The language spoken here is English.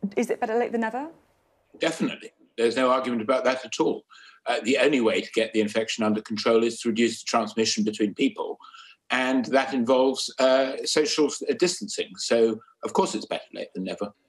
Is it better late than never? Definitely. There's no argument about that at all. The only way to get the infection under control is to reduce the transmission between people. And that involves social distancing. So, of course, it's better late than never.